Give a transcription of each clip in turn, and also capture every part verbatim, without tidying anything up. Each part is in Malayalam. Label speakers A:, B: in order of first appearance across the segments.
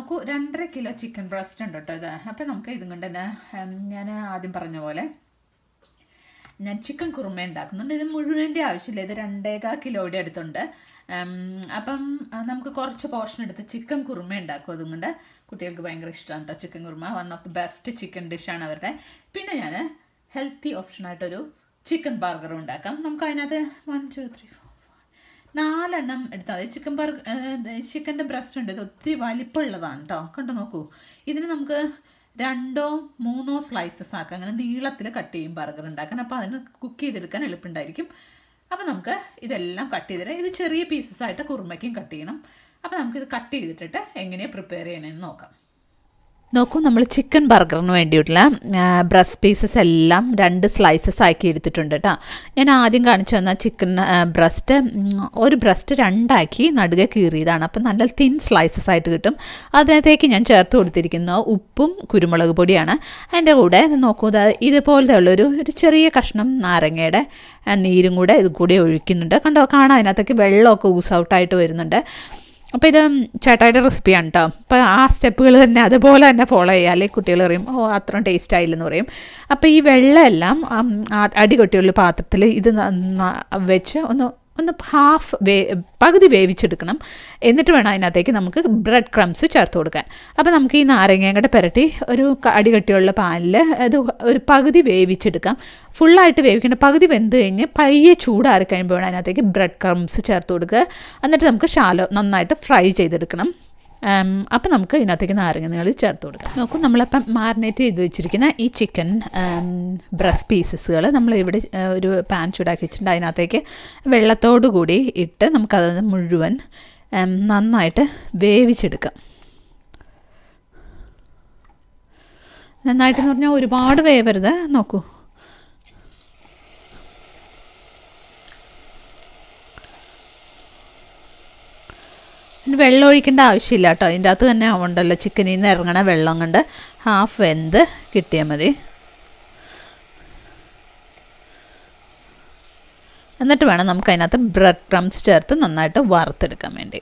A: നോക്കൂ രണ്ടര കിലോ ചിക്കൻ ബ്രസ്റ്റ് ഉണ്ട് കേട്ടോ ഇത്. അപ്പം നമുക്ക് ഇതും കൊണ്ട് തന്നെ ഞാൻ ആദ്യം പറഞ്ഞ പോലെ ഞാൻ ചിക്കൻ കുറുമ ഉണ്ടാക്കുന്നുണ്ട്. ഇത് മുഴുവൻ്റെ ആവശ്യമില്ല, ഇത് രണ്ടേകാ കിലോയുടെ അടുത്തുണ്ട്. അപ്പം നമുക്ക് കുറച്ച് പോർഷൻ എടുത്ത് ചിക്കൻ കുറുമ ഉണ്ടാക്കും. അതുകൊണ്ട് കുട്ടികൾക്ക് ഭയങ്കര ഇഷ്ടമാണ് കേട്ടോ chicken korma. One of the best chicken ഡിഷാണ് അവരുടെ. പിന്നെ ഞാൻ ഹെൽത്തി ഓപ്ഷനായിട്ടൊരു ചിക്കൻ ബർഗറും ഉണ്ടാക്കാം. നമുക്ക് അതിനകത്ത് വൺ ടു ത്രീ ഫോർ നാലെണ്ണം എടുത്താൽ മതി. ചിക്കൻ ബർഗർ ചിക്കൻ്റെ ബ്രസ്റ്റ് ഉണ്ട്, ഇത് ഒത്തിരി വലിപ്പമുള്ളതാണ് കേട്ടോ. കണ്ടു നോക്കൂ, ഇതിന് നമുക്ക് രണ്ടോ മൂന്നോ സ്ലൈസസ് ആക്കാം. അങ്ങനെ നീളത്തിൽ കട്ട് ചെയ്യും ബർഗർ ഉണ്ടാക്കാൻ. അപ്പോൾ അതിന് കുക്ക് ചെയ്തെടുക്കാൻ എളുപ്പമുണ്ടായിരിക്കും. അപ്പോൾ നമുക്ക് ഇതെല്ലാം കട്ട് ചെയ്തിട്ട് ഇത് ചെറിയ പീസസ് ആയിട്ട് കുറുമയ്ക്കും കട്ട് ചെയ്യണം. അപ്പോൾ നമുക്കിത് കട്ട് ചെയ്തിട്ടിട്ട് എങ്ങനെയാണ് പ്രിപ്പയർ ചെയ്യണമെന്ന് നോക്കാം. നോക്കൂ, നമ്മൾ ചിക്കൻ ബർഗറിന് വേണ്ടിയിട്ടുള്ള ബ്രസ്റ്റ് പീസസ് എല്ലാം രണ്ട് സ്ലൈസസ് ആക്കി എടുത്തിട്ടുണ്ട് കേട്ടോ. ഞാൻ ആദ്യം കാണിച്ചു തന്ന ചിക്കൻ ബ്രസ്റ്റ് ഒരു ബ്രസ്റ്റ് രണ്ടാക്കി നടുകെ കീറിയതാണ്. അപ്പം നല്ല തിൻ സ്ലൈസസ് ആയിട്ട് കിട്ടും. അതിനകത്തേക്ക് ഞാൻ ചേർത്ത് കൊടുത്തിരിക്കുന്ന ഉപ്പും കുരുമുളക് പൊടിയാണ്. അതിൻ്റെ കൂടെ നോക്കൂ, ഇതുപോലത്തെ ഉള്ളൊരു ഒരു ചെറിയ കഷ്ണം നാരങ്ങയുടെ നീരും കൂടെ ഇത് കൂടി ഒഴിക്കുന്നുണ്ട്. കണ്ടോ, കാണാം അതിനകത്തേക്ക് വെള്ളമൊക്കെ ഊസ് ഔട്ടായിട്ട് വരുന്നുണ്ട്. അപ്പോൾ ഇത് ചേട്ടായുടെ റെസിപ്പിയാണ് കേട്ടോ. അപ്പോൾ ആ സ്റ്റെപ്പുകൾ തന്നെ അതുപോലെ തന്നെ ഫോളോ ചെയ്യുക, അല്ലെങ്കിൽ കുട്ടികൾ പറയും ഓ അത്രയും ടേസ്റ്റ് ആയില്ലെന്ന് പറയും. അപ്പോൾ ഈ വെള്ളമെല്ലാം അടികൊട്ടിയുള്ള പാത്രത്തിൽ ഇത് വെച്ച് ഒന്ന് ഒന്ന് ഹാഫ് വേ പകുതി വേവിച്ചെടുക്കണം. എന്നിട്ട് വേണം അതിനകത്തേക്ക് നമുക്ക് ബ്രെഡ് ക്രംസ് ചേർത്ത് കൊടുക്കാൻ. അപ്പോൾ നമുക്ക് ഈ നാരങ്ങയും കൂടെ പുരട്ടി ഒരു അടികട്ടിയുള്ള പാനിൽ അത് ഒരു പകുതി വേവിച്ചെടുക്കാം. ഫുള്ളായിട്ട് വേവിക്കേണ്ട, പകുതി വെന്ത് കഴിഞ്ഞ് പയ്യെ ചൂടാറി കഴിയുമ്പോൾ വേണം അതിനകത്തേക്ക് ബ്രെഡ് ക്രംസ് ചേർത്ത് കൊടുക്കുക. എന്നിട്ട് നമുക്ക് ഷാലോ നന്നായിട്ട് ഫ്രൈ ചെയ്തെടുക്കണം. അപ്പം നമുക്ക് ഇതിനകത്തേക്ക് നാരങ്ങ നീളി ചേർത്ത് കൊടുക്കാം. നോക്കൂ, നമ്മളിപ്പം മാരിനേറ്റ് ചെയ്ത് വെച്ചിരിക്കുന്ന ഈ ചിക്കൻ ബ്രസ്റ്റ് പീസസുകൾ നമ്മൾ ഇവിടെ ഒരു പാൻ ചൂടാക്കി വെച്ചിട്ടുണ്ട്. അതിനകത്തേക്ക് വെള്ളത്തോടു കൂടി ഇട്ട് നമുക്കത് മുഴുവൻ നന്നായിട്ട് വേവിച്ചെടുക്കാം. നന്നായിട്ടെന്ന് പറഞ്ഞാൽ ഒരുപാട് വേവരുത്. നോക്കൂ, വെള്ളം ഒഴിക്കേണ്ട ആവശ്യമില്ല കേട്ടോ. അതിൻ്റെ അകത്ത് തന്നെ ഉണ്ടല്ലോ ചിക്കനിൽ നിന്ന് ഇറങ്ങണ വെള്ളം കൊണ്ട് ഹാഫ് വെന്ത് കിട്ടിയാൽ മതി. എന്നിട്ട് വേണം നമുക്ക് അതിനകത്ത് ബ്രെഡ് ക്രംസ് ചേർത്ത് നന്നായിട്ട് വറുത്തെടുക്കാൻ വേണ്ടി.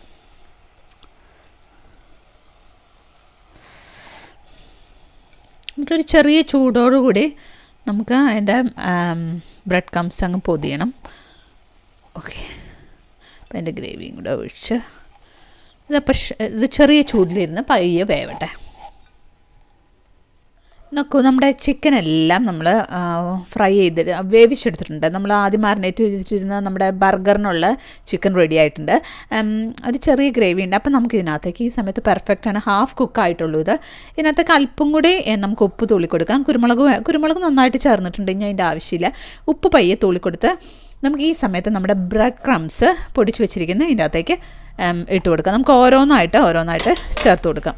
A: എന്നിട്ടൊരു ചെറിയ ചൂടോടുകൂടി നമുക്ക് അതിൻ്റെ ബ്രെഡ് ക്രംസ് അങ്ങ് പൊതിയണം. ഓക്കെ, അപ്പോൾ അതിൻ്റെ ഗ്രേവിയും കൂടെ ഒഴിച്ച് ഇതപ്പോൾ ഇത് ചെറിയ ചൂടിലിരുന്ന് പയ്യെ വേവട്ടെ. നോക്കൂ, നമ്മുടെ ചിക്കനെല്ലാം നമ്മൾ ഫ്രൈ ചെയ്തിട്ട് വേവിച്ചെടുത്തിട്ടുണ്ട്. നമ്മൾ ആദ്യം മാരിനേറ്റ് ചെയ്തിട്ടിരുന്ന നമ്മുടെ ബർഗറിനുള്ള ചിക്കൻ റെഡി ആയിട്ടുണ്ട്. ഒരു ചെറിയ ഗ്രേവി ഉണ്ട്. അപ്പം നമുക്ക് ഇതിനകത്തേക്ക് ഈ സമയത്ത് പെർഫെക്റ്റാണ്, ഹാഫ് കുക്കായിട്ടുള്ളൂ ഇത്. ഇതിനകത്തേക്ക് അല്പം കൂടി നമുക്ക് ഉപ്പ് തുള്ളി കൊടുക്കാം. കുരുമുളക് കുരുമുളക് നന്നായിട്ട് ചേർന്നിട്ടുണ്ട്, ഇനി അതിൻ്റെ ആവശ്യമില്ല. ഉപ്പ് പയ്യെ തുള്ളി കൊടുത്ത് നമുക്ക് ഈ സമയത്ത് നമ്മുടെ ബ്രെഡ് ക്രംസ് പൊടിച്ച് വെച്ചിരിക്കുന്ന ഇതിൻ്റെ അകത്തേക്ക് ഇട്ട് കൊടുക്കാം. നമുക്ക് ഓരോന്നായിട്ട് ഓരോന്നായിട്ട് ചേർത്ത് കൊടുക്കാം.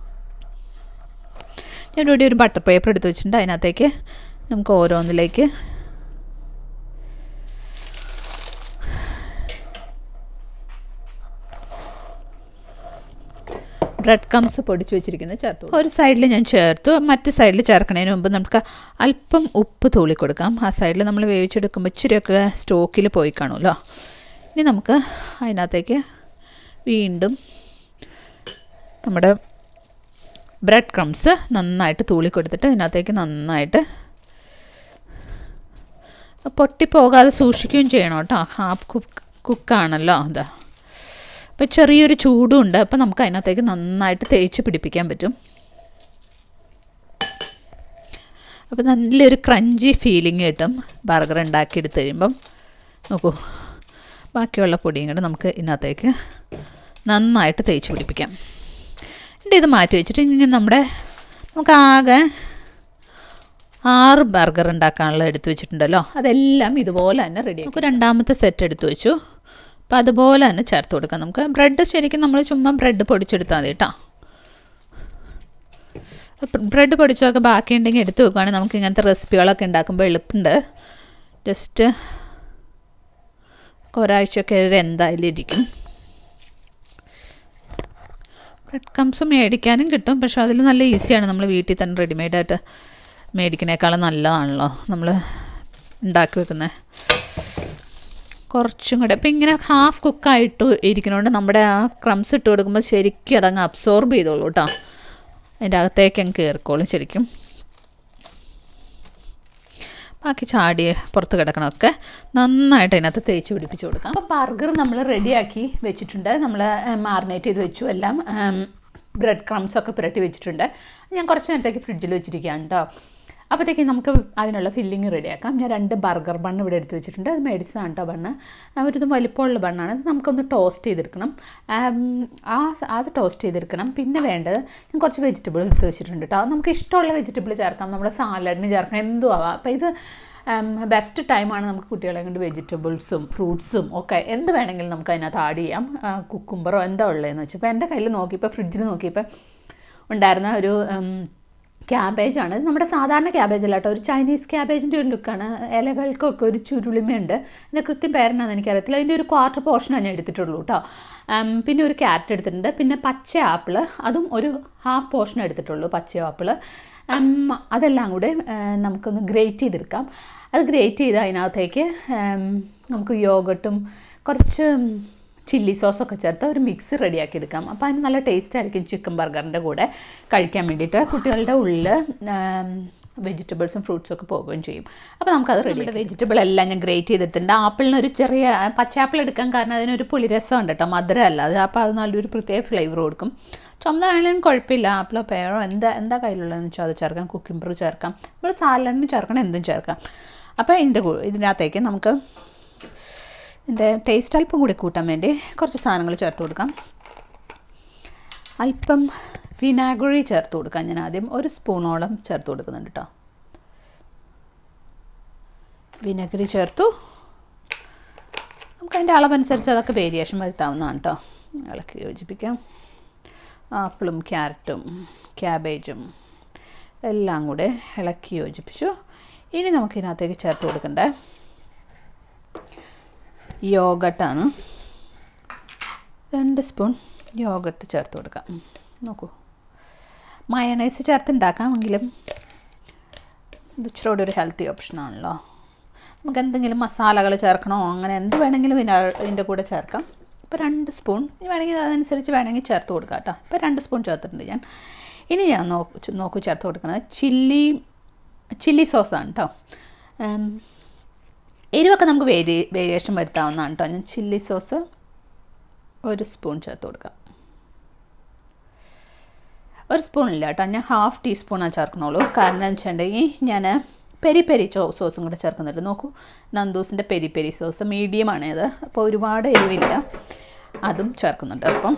A: ഞാനിവിടെ ഒരു ബട്ടർ പേപ്പർ എടുത്ത് വെച്ചിട്ടുണ്ട്. അതിനകത്തേക്ക് നമുക്ക് ഓരോന്നിലേക്ക് ബ്രെഡ് ക്രംസ് പൊടിച്ച് വെച്ചിരിക്കുന്നത് ചേർത്തു. ഒരു സൈഡിൽ ഞാൻ ചേർത്തു. മറ്റു സൈഡിൽ ചേർക്കുന്നതിന് മുമ്പ് നമുക്ക് അല്പം ഉപ്പ് തൂളി കൊടുക്കാം. ആ സൈഡിൽ നമ്മൾ വേവിച്ചെടുക്കുമ്പോൾ ഇച്ചിരിയൊക്കെ സ്റ്റോക്കിൽ പോയി കാണുമല്ലോ. ഇനി നമുക്ക് അതിനകത്തേക്ക് വീണ്ടും നമ്മുടെ ബ്രെഡ് ക്രംസ് നന്നായിട്ട് തൂളി കൊടുത്തിട്ട് ഇതിനകത്തേക്ക് നന്നായിട്ട് പൊട്ടിപ്പോകാതെ സൂക്ഷിക്കുകയും ചെയ്യണം കേട്ടോ. ഹാഫ് കുക്ക് കുക്കാണല്ലോ അതാ. അപ്പോൾ ചെറിയൊരു ചൂടും ഉണ്ട്. അപ്പോൾ നമുക്ക് അതിനകത്തേക്ക് നന്നായിട്ട് തേച്ച് പിടിപ്പിക്കാൻ പറ്റും. അപ്പോൾ നല്ലൊരു ക്രഞ്ചി ഫീലിംഗ് കിട്ടും ബർഗർ ഉണ്ടാക്കിയെടുത്ത് കഴിയുമ്പം. നോക്കൂ, ബാക്കിയുള്ള പൊടിയും കൂടെ നമുക്ക് ഇതിനകത്തേക്ക് നന്നായിട്ട് തേച്ച് പിടിപ്പിക്കാം. എന്നിട്ട് ഇത് മാറ്റി വെച്ചിട്ട് ഇനി നമ്മുടെ നമുക്കാകെ ആറ് ബർഗർ ഉണ്ടാക്കാനുള്ള എടുത്ത് വെച്ചിട്ടുണ്ടല്ലോ, അതെല്ലാം ഇതുപോലെ തന്നെ റെഡി. നമുക്ക് രണ്ടാമത്തെ സെറ്റ് എടുത്ത് വെച്ചു. അപ്പോൾ അതുപോലെ തന്നെ ചേർത്ത് കൊടുക്കാം. നമുക്ക് ബ്രെഡ് ശരിക്കും നമ്മൾ ചുമ്മാ ബ്രെഡ് പൊടിച്ചെടുത്താൽ മതി കേട്ടോ. ബ്രെഡ് പൊടിച്ചൊക്കെ ബാക്കിയുണ്ടെങ്കിൽ എടുത്ത് വെക്കുകയാണെങ്കിൽ നമുക്ക് ഇങ്ങനത്തെ റെസിപ്പികളൊക്കെ ഉണ്ടാക്കുമ്പോൾ എളുപ്പമുണ്ട്. ജസ്റ്റ് ഒരാഴ്ചയൊക്കെ എന്തായാലും ഇരിക്കും. ബ്രെഡ് ക്രംസ് മേടിക്കാനും കിട്ടും, പക്ഷേ അതിൽ നല്ല ഈസിയാണ്. നമ്മൾ വീട്ടിൽ തന്നെ റെഡിമെയ്ഡായിട്ട് മേടിക്കുന്നേക്കാളും നല്ലതാണല്ലോ നമ്മൾ ഉണ്ടാക്കി വെക്കുന്നത്. കുറച്ചും കൂടെ ഇപ്പം ഇങ്ങനെ ഹാഫ് കുക്കായിട്ട് ഇരിക്കുന്നതുകൊണ്ട് നമ്മുടെ ആ ക്രംസ് ഇട്ട് കൊടുക്കുമ്പോൾ ശരിക്കും അതങ്ങ് അബ്സോർബ് ചെയ്തോളൂ കേട്ടോ. അതിൻ്റെ അകത്തേക്ക് അങ്ങ് കയറിക്കോളും ശരിക്കും. ബാക്കി ചാടി പുറത്ത് കിടക്കണമൊക്കെ നന്നായിട്ട് അതിനകത്ത് തേച്ച് പിടിപ്പിച്ച് കൊടുക്കാം. അപ്പോൾ ബർഗർ നമ്മൾ റെഡിയാക്കി വെച്ചിട്ടുണ്ട്. നമ്മൾ മാറിനേറ്റ് ചെയ്ത് വെച്ചു. എല്ലാം ബ്രെഡ് ക്രംസൊക്കെ പുരട്ടി വെച്ചിട്ടുണ്ട്. ഞാൻ കുറച്ച് നേരത്തേക്ക് ഫ്രിഡ്ജിൽ വെച്ചിരിക്കുകയാണ് കേട്ടോ. അപ്പോഴത്തേക്ക് നമുക്ക് അതിനുള്ള ഫില്ലിങ് റെഡിയാക്കാം. ഞാൻ രണ്ട് ബർഗർ ബണ്ണ് ഇവിടെ എടുത്ത് വെച്ചിട്ടുണ്ട്. അത് മേടിച്ചതാണ് കേട്ടോ ബണ്ണ്. ഒരു വലിപ്പമുള്ള ബണ്ണാണ്. അത് നമുക്കൊന്ന് ടോസ്റ്റ് ചെയ്തെടുക്കണം. ആ അത് ടോസ്റ്റ് ചെയ്തെടുക്കണം. പിന്നെ വേണ്ടത് ഞാൻ കുറച്ച് വെജിറ്റബിൾ എടുത്ത് വെച്ചിട്ടുണ്ട് കേട്ടോ. നമുക്ക് ഇഷ്ടമുള്ള വെജിറ്റബിൾ ചേർക്കാം. നമ്മുടെ സാലഡിന് ചേർക്കാം, എന്തും ആവാം. അപ്പോൾ ഇത് ബെസ്റ്റ് ടൈമാണ് നമുക്ക് കുട്ടികളെ കൊണ്ട് വെജിറ്റബിൾസും ഫ്രൂട്ട്സും ഒക്കെ എന്ത് വേണമെങ്കിലും നമുക്ക് അതിനകത്ത് ആഡ് ചെയ്യാം. കുക്കുംബറോ എന്താ ഉള്ളതെന്ന് വെച്ചാൽ ഇപ്പോൾ എൻ്റെ കയ്യിൽ നോക്കിയപ്പോൾ ഫ്രിഡ്ജിൽ നോക്കിയപ്പോൾ ഉണ്ടായിരുന്ന ഒരു ക്യാബേജാണ്. നമ്മുടെ സാധാരണ ക്യാബേജ് അല്ല കേട്ടോ, ഒരു ചൈനീസ് ക്യാബേജിൻ്റെ ഒരു ലുക്കാണ്. ഇലകൾക്കൊക്കെ ഒരു ചുരുളിമയുണ്ട്. അതിൻ്റെ കൃത്യം പേരെന്നാന്ന് എനിക്കറിയത്തില്ല. അതിൻ്റെ ഒരു ക്വാർട്ടർ പോർഷനാണ് ഞാൻ എടുത്തിട്ടുള്ളൂ കേട്ടോ. പിന്നെ ഒരു ക്യാരറ്റ് എടുത്തിട്ടുണ്ട്. പിന്നെ പച്ച ആപ്പിള്, അതും ഒരു ഹാഫ് പോർഷൻ എടുത്തിട്ടുള്ളൂ പച്ച ആപ്പിള്. അതെല്ലാം കൂടെ നമുക്കൊന്ന് ഗ്രേറ്റ് ചെയ്തെടുക്കാം. അത് ഗ്രേറ്റ് ചെയ്ത് അതിനകത്തേക്ക് നമുക്ക് യോഗട്ടും കുറച്ച് ചില്ലി സോസൊക്കെ ചേർത്ത് ഒരു മിക്സ് റെഡിയാക്കി എടുക്കാം. അപ്പോൾ അതിന് നല്ല ടേസ്റ്റ് ആയിരിക്കും ചിക്കൻ ബർഗറിൻ്റെ കൂടെ കഴിക്കാൻ വേണ്ടിയിട്ട്. കുട്ടികളുടെ ഉള്ളിൽ വെജിറ്റബിൾസും ഫ്രൂട്ട്സും ഒക്കെ പോവുകയും ചെയ്യും. അപ്പോൾ നമുക്കത് റെഡി. വെജിറ്റബിൾ എല്ലാം ഞാൻ ഗ്രേറ്റ് ചെയ്തിട്ടുണ്ട്. ആപ്പിളിനൊരു ചെറിയ പച്ചാപ്പിൾ എടുക്കാൻ കാരണം അതിനൊരു പുളിരസം ഉണ്ട് കേട്ടോ, മധുരമല്ല അത്. അപ്പോൾ അത് നല്ലൊരു പ്രത്യേക ഫ്ലേവർ കൊടുക്കും. ചുമതാണെങ്കിലും കുഴപ്പമില്ല. ആപ്പിളോ പേരോ എന്താ എന്താ കയ്യിലുള്ളതെന്ന് വെച്ചാൽ അത് ചേർക്കാം. കുക്കുംബർ ചേർക്കാം, നമ്മൾ സാലഡിന് ചേർക്കണം, എന്തും ചേർക്കാം. അപ്പോൾ ഇതിൻ്റെ ഇതിനകത്തേക്ക് നമുക്ക് ഇതിൻ്റെ ടേസ്റ്റ് അല്പം കൂടി കൂട്ടാൻ വേണ്ടി കുറച്ച് സാധനങ്ങൾ ചേർത്ത് കൊടുക്കാം. അല്പം വിനാഗിരി ചേർത്ത് കൊടുക്കാം. ഞാൻ ആദ്യം ഒരു സ്പൂണോളം ചേർത്ത് കൊടുക്കുന്നുണ്ട് കേട്ടോ. വിനാഗിരി ചേർത്തു. നമുക്ക് അതിൻ്റെ അളവനുസരിച്ച് അതൊക്കെ വേരിയേഷൻ വരുത്താവുന്നതാണ് കേട്ടോ. ഇളക്കി യോജിപ്പിക്കാം. ആപ്പിളും ക്യാരറ്റും ക്യാബേജും എല്ലാം കൂടെ ഇളക്കി യോജിപ്പിച്ചു. ഇനി നമുക്കിതിനകത്തേക്ക് ചേർത്ത് കൊടുക്കണ്ടേ യോഗട്ടാണ്. രണ്ട് സ്പൂൺ യോഗട്ട് ചേർത്ത് കൊടുക്കാം. നോക്കൂ, മയണൈസ് ചേർത്ത് ഉണ്ടാക്കാമെങ്കിലും ഇത് ഇച്ചിരി കൂടി ഒരു ഹെൽത്തി ഓപ്ഷനാണല്ലോ. നമുക്ക് എന്തെങ്കിലും മസാലകൾ ചേർക്കണോ അങ്ങനെ എന്ത് വേണമെങ്കിലും ഇതിന് ഇതിൻ്റെ കൂടെ ചേർക്കാം. ഇപ്പോൾ രണ്ട് സ്പൂൺ ഇനി വേണമെങ്കിൽ അതനുസരിച്ച് വേണമെങ്കിൽ ചേർത്ത് കൊടുക്കാം കേട്ടോ. ഇപ്പോൾ രണ്ട് സ്പൂൺ ചേർത്തിട്ടുണ്ട് ഞാൻ. ഇനി ഞാൻ നോക്കൂ നോക്കൂ ചേർത്ത് കൊടുക്കുന്നത് ചില്ലി ചില്ലി സോസാണ് കേട്ടോ. എരിവൊക്കെ നമുക്ക് വേരി വേരിയേഷൻ വരുത്താവുന്നതാണ് കേട്ടോ. ഞാൻ ചില്ലി സോസ് ഒരു സ്പൂൺ ചേർത്ത് കൊടുക്കാം. ഒരു സ്പൂണില്ല കേട്ടോ, ഞാൻ ഹാഫ് ടീസ്പൂണാണ് ചേർക്കണുള്ളൂ. കാരണം എന്ന് വെച്ചിട്ടുണ്ടെങ്കിൽ ഞാൻ പെരി പെരി ചോ സോസും കൂടെ ചേർക്കുന്നുണ്ട്. നോക്കൂ, നന്ദൂസിൻ്റെ പെരി പെരി സോസ് മീഡിയമാണ് ഇത്. അപ്പോൾ ഒരുപാട് എരിവില്ല, അതും ചേർക്കുന്നുണ്ട്. അപ്പം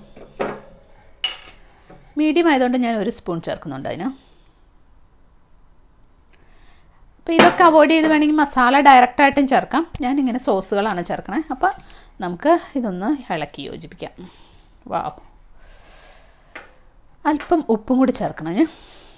A: മീഡിയം ആയതുകൊണ്ട് ഞാൻ ഒരു സ്പൂൺ ചേർക്കുന്നുണ്ട് അതിന്. അപ്പോൾ ഇതൊക്കെ അവോയ്ഡ് ചെയ്ത് വേണമെങ്കിൽ മസാല ഡയറക്റ്റായിട്ടും ചേർക്കാം. ഞാനിങ്ങനെ സോസുകളാണ് ചേർക്കണേ. അപ്പോൾ നമുക്ക് ഇതൊന്ന് ഇളക്കി യോജിപ്പിക്കാം. വാവ്, അല്പം ഉപ്പും കൂടി ചേർക്കണം ഞാൻ.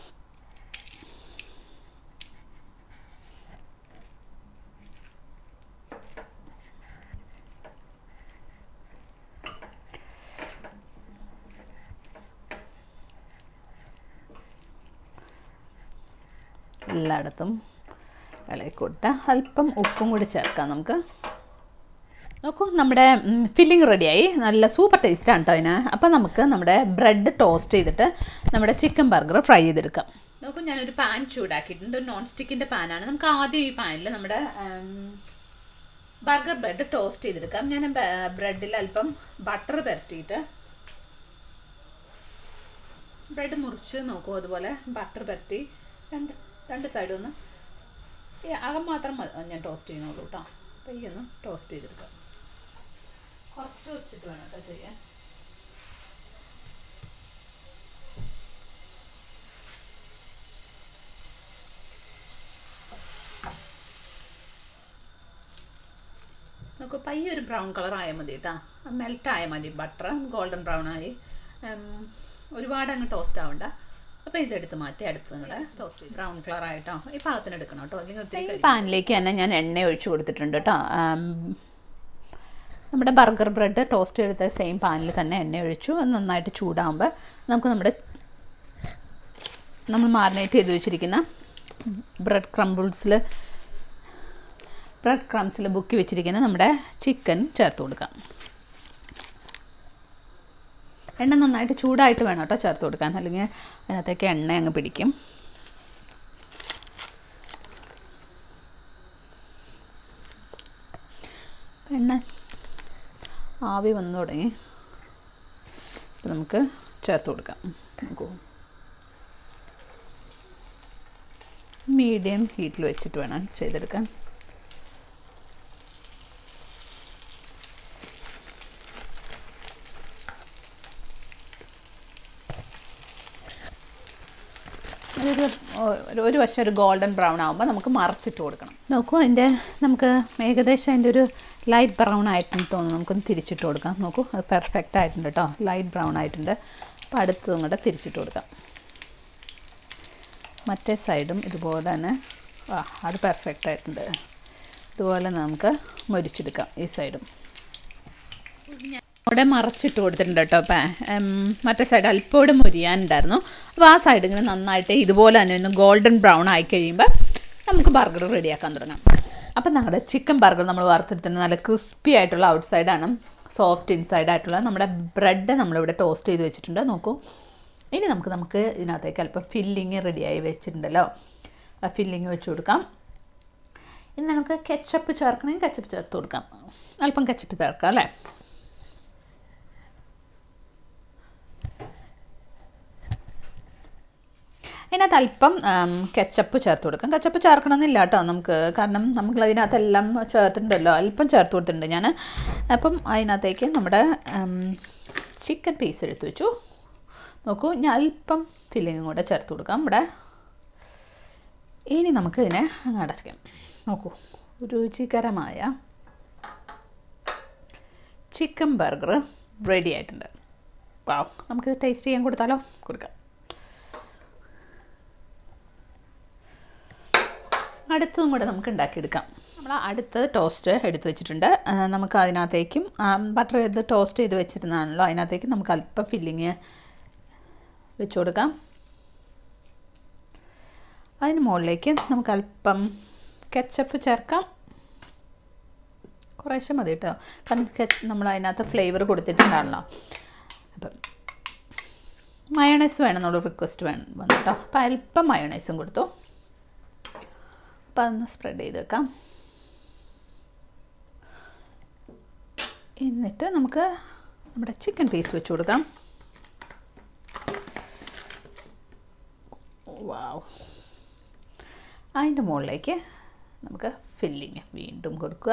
A: എല്ലായിടത്തും ഇളക്കി കൊടുത്താൽ അല്പം ഉപ്പും കൂടി ചേർക്കാം നമുക്ക്. നോക്കൂ, നമ്മുടെ ഫില്ലിങ് റെഡിയായി. നല്ല സൂപ്പർ ടേസ്റ്റാണ് കേട്ടോ അതിന്. അപ്പോൾ നമുക്ക് നമ്മുടെ ബ്രെഡ് ടോസ്റ്റ് ചെയ്തിട്ട് നമ്മുടെ ചിക്കൻ ബർഗർ ഫ്രൈ ചെയ്തെടുക്കാം. നോക്കൂ, ഞാനൊരു പാൻ ചൂടാക്കിയിട്ടുണ്ട്. ഒരു നോൺ സ്റ്റിക്കിൻ്റെ പാനാണ്. നമുക്ക് ആദ്യം ഈ പാനിൽ നമ്മുടെ ബർഗർ ബ്രെഡ് ടോസ്റ്റ് ചെയ്തെടുക്കാം. ഞാൻ ബ്രെഡിൽ അല്പം ബട്ടർ പുരട്ടിയിട്ട് ബ്രെഡ് മുറിച്ച് നോക്കൂ, അതുപോലെ ബട്ടർ പുരട്ടി രണ്ട് രണ്ട് സൈഡും ഒന്ന് അകം മാത്രം ഞാൻ ടോസ്റ്റ് ചെയ്യുന്നുള്ളൂ കേട്ടോ. അപ്പോൾ ഈ ഒന്ന് ടോസ്റ്റ് ചെയ്തെടുക്കാം. കുറച്ച് വെച്ചിട്ട് വേണം കേട്ടോ ചെയ്യാൻ. നമുക്ക് പയ്യെ ഒരു ബ്രൗൺ കളർ ആയാൽ മതി കേട്ടോ. മെൽറ്റ് ആയാൽ മതി. ബട്ടർ ഗോൾഡൻ ബ്രൗൺ ആയി, ഒരുപാട് അങ്ങ് ടോസ്റ്റ് ആവണ്ട. അപ്പോൾ ഇതെടുത്ത് മാറ്റി അടുത്ത് നിങ്ങൾ ടോസ്റ്റ് ബ്രൗൺ കളർ ആയിട്ടോ ഈ പാകത്തിന് എടുക്കണം കേട്ടോ. അല്ലെങ്കിൽ ഒത്തിരി പാനിലേക്ക് തന്നെ ഞാൻ എണ്ണ ഒഴിച്ച് കൊടുത്തിട്ടുണ്ട് കേട്ടോ. നമ്മുടെ ബർഗർ ബ്രെഡ് ടോസ്റ്റ് എടുത്ത സെയിം പാനിൽ തന്നെ എണ്ണ ഒഴിച്ചു. നന്നായിട്ട് ചൂടാകുമ്പോൾ നമുക്ക് നമ്മുടെ നമ്മൾ മാറിനേറ്റ് ചെയ്ത് വെച്ചിരിക്കുന്ന ബ്രെഡ് ക്രംബിൾസിൽ ബ്രെഡ് ക്രംസിൽ ബുക്കി വെച്ചിരിക്കുന്ന നമ്മുടെ ചിക്കൻ ചേർത്ത് കൊടുക്കാം. എണ്ണ നന്നായിട്ട് ചൂടായിട്ട് വേണം കേട്ടോ ചേർത്ത് കൊടുക്കാൻ, അല്ലെങ്കിൽ അതിനകത്തേക്ക് എണ്ണ അങ്ങ് പിടിക്കും. എണ്ണ ആവി വന്നു തുടങ്ങി. അപ്പോൾ നമുക്ക് ചേർത്ത് കൊടുക്കാം. നോക്കൂ, മീഡിയം ഹീറ്റിൽ വെച്ചിട്ട് വേണം ചെയ്തെടുക്കാൻ. ഒരു ഒരു വശം ഒരു ഗോൾഡൻ ബ്രൗൺ ആകുമ്പോൾ നമുക്ക് മറച്ചിട്ട് കൊടുക്കണം. നോക്കൂ, അതിൻ്റെ നമുക്ക് ഏകദേശം അതിൻ്റെ ഒരു ലൈറ്റ് ബ്രൗൺ ആയിട്ടെന്ന് തോന്നുന്നു. നമുക്കൊന്ന് തിരിച്ചിട്ട് കൊടുക്കാം. നോക്കൂ, അത് പെർഫെക്റ്റ് ആയിട്ടുണ്ട് കേട്ടോ, ലൈറ്റ് ബ്രൗൺ ആയിട്ടുണ്ട്. അപ്പോൾ അടുത്തതും കൂടെ തിരിച്ചിട്ട് കൊടുക്കാം. മറ്റേ സൈഡും ഇതുപോലെ തന്നെ. ആ, അത് പെർഫെക്റ്റ് ആയിട്ടുണ്ട്. ഇതുപോലെ നമുക്ക് മൊരിച്ചെടുക്കാം ഈ സൈഡും. അവിടെ മറച്ചിട്ട് കൊടുത്തിട്ടുണ്ട് കേട്ടോ. അപ്പം മറ്റേ സൈഡ് അല്പം ഇവിടെ മുരിയാനുണ്ടായിരുന്നു. അപ്പോൾ ആ സൈഡ് ഇങ്ങനെ നന്നായിട്ട് ഇതുപോലെ തന്നെ ഒന്ന് ഗോൾഡൻ ബ്രൗൺ ആയി കഴിയുമ്പോൾ നമുക്ക് ബർഗർ റെഡിയാക്കാൻ തുടങ്ങാം. അപ്പം നമ്മുടെ ചിക്കൻ ബർഗർ നമ്മൾ വറുത്തെടുത്തിട്ട് നല്ല ക്രിസ്പി ആയിട്ടുള്ള ഔട്ട് സൈഡാണ്, സോഫ്റ്റ് ഇൻസൈഡ് ആയിട്ടുള്ള നമ്മുടെ ബ്രെഡ് നമ്മളിവിടെ ടോസ്റ്റ് ചെയ്ത് വെച്ചിട്ടുണ്ട്. നോക്കൂ, ഇനി നമുക്ക് നമുക്ക് ഇതിനകത്തേക്ക് അല്പം ഫില്ലിങ് റെഡിയായി വെച്ചിട്ടുണ്ടല്ലോ, ആ ഫില്ലിങ് വെച്ച് കൊടുക്കാം. ഇനി നമുക്ക് കെച്ചപ്പ് ചേർക്കണമെങ്കിൽ കെച്ചപ്പ് ചേർത്ത് കൊടുക്കാം. അല്പം കെച്ചപ്പ് ചേർക്കാം അല്ലേ. അതിനകത്ത് അല്പം കെച്ചപ്പ് ചേർത്ത് കൊടുക്കാം. കെച്ചപ്പ് ചേർക്കണമെന്നില്ല കേട്ടോ നമുക്ക്, കാരണം നമുക്ക് അതിനകത്തെല്ലാം ചേർത്തിട്ടുണ്ടല്ലോ, അല്പം ചേർത്ത് കൊടുത്തിട്ടുണ്ട് ഞാൻ. അപ്പം അതിനകത്തേക്ക് നമ്മുടെ ചിക്കൻ പീസ് എടുത്ത് വെച്ചു. നോക്കൂ, ഞാൻ അല്പം ഫില്ലിങ്ങും കൂടെ ചേർത്ത് കൊടുക്കാം ഇവിടെ. ഇനി നമുക്ക് ഇതിനെ അങ്ങ് അടയ്ക്കാം. നോക്കൂ, രുചികരമായ ചിക്കൻ ബർഗർ റെഡി ആയിട്ടുണ്ട്. വാവ്, നമുക്കിത് ടേസ്റ്റ് ചെയ്യാൻ കൊടുത്താലോ? കൊടുക്കാം. അടുത്തതും കൂടെ നമുക്ക് ഉണ്ടാക്കിയെടുക്കാം. നമ്മൾ അടുത്തത് ടോസ്റ്റ് എടുത്ത് വെച്ചിട്ടുണ്ട്. നമുക്ക് അതിനകത്തേക്കും ബട്ടർ ചെയ്ത് ടോസ്റ്റ് ചെയ്ത് വെച്ചിരുന്നതാണല്ലോ, അതിനകത്തേക്ക് നമുക്ക് അല്പം ഫില്ലിങ് വെച്ച് കൊടുക്കാം. അതിന് മുകളിലേക്ക് നമുക്ക് അല്പം കെച്ചപ്പ് ചേർക്കാം. കുറേശ്ശെ മതി കേട്ടോ, കാരണം നമ്മൾ അതിനകത്ത് ഫ്ലേവർ കൊടുത്തിട്ടുണ്ടാണല്ലോ. അപ്പം മയോണൈസ് വേണം എന്നുള്ള റിക്വസ്റ്റ് വേണം വന്നു കേട്ടോ. അപ്പം അല്പം മയോണൈസും കൊടുത്തു. അപ്പം അതൊന്ന് സ്പ്രെഡ് ചെയ്ത് വെക്കാം. എന്നിട്ട് നമുക്ക് നമ്മുടെ ചിക്കൻ പീസ് വെച്ച് കൊടുക്കാം. വാവ്, അതിൻ്റെ മുകളിലേക്ക് നമുക്ക് ഫില്ലിങ് വീണ്ടും കൊടുക്കുക.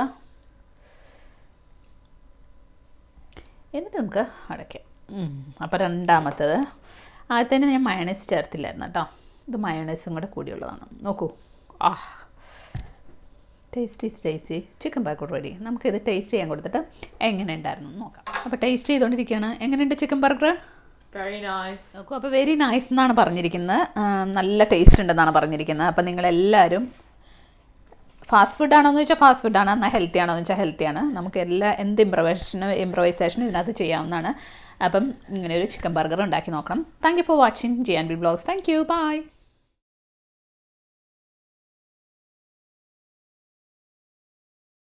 A: എന്നിട്ട് നമുക്ക് അടയ്ക്കാം. അപ്പോൾ രണ്ടാമത്തത്, ആദ്യത്തേന് ഞാൻ മയോണൈസ് ചേർത്തില്ലായിരുന്നു കേട്ടോ, ഇത് മയോണൈസും കൂടെ കൂടിയുള്ളതാണ്. നോക്കൂ, ആ tasty tasty chicken burger ready. നമുക്കിത് ടേസ്റ്റ് ചെയ്യാൻ കൊടുത്തിട്ട് എങ്ങനെ ഉണ്ടായിരുന്നു നോക്കാം. അപ്പോൾ ടേസ്റ്റ് ചെയ്തുകൊണ്ടിരിക്കുകയാണ്. എങ്ങനെയുണ്ട് ചിക്കൻ ബർഗർ?
B: Very nice.
A: നോക്കൂ, അപ്പോൾ വെരി നൈസ് എന്നാണ് പറഞ്ഞിരിക്കുന്നത്, നല്ല ടേസ്റ്റ് ഉണ്ടെന്നാണ് പറഞ്ഞിരിക്കുന്നത്. അപ്പോൾ നിങ്ങളെല്ലാവരും ഫാസ്റ്റ് ഫുഡ് ആണോ എന്ന് ചോദിച്ചാൽ ഫാസ്റ്റ് ഫുഡാണ്, എന്നാൽ ഹെൽത്തി ആണോ എന്ന് വെച്ചാൽ ഹെൽത്തിയാണ്. നമുക്ക് എല്ലാ എന്ത് ഇംപ്രവൈസേഷനും ഇംപ്രവൈസേഷനും ഇതിനകത്ത് ചെയ്യാവുന്നതാണ്. അപ്പം ഇങ്ങനെ ഒരു ചിക്കൻ ബർഗർ ഉണ്ടാക്കി നോക്കണം. Thank you for watching G and B blogs. Thank you, by.